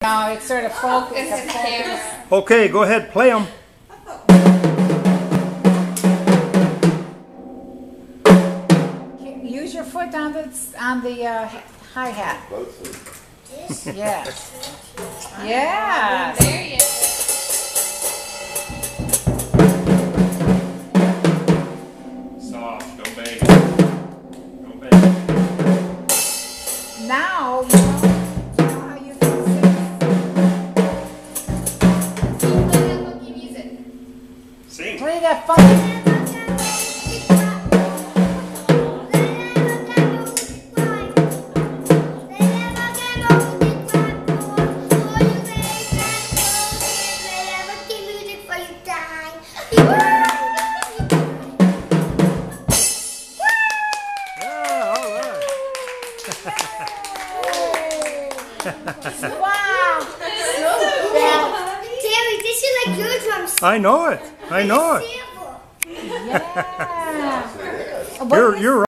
No, it's sort of focused. Okay, go ahead, play them. Use your foot on the hi-hat. Yes. Yes. There you go. Soft, don't bang it. Don't bang it. Now you know how you can Sing. play that funky. Wow! Terry, this is like your drums. I know it. I know it. Yeah. You're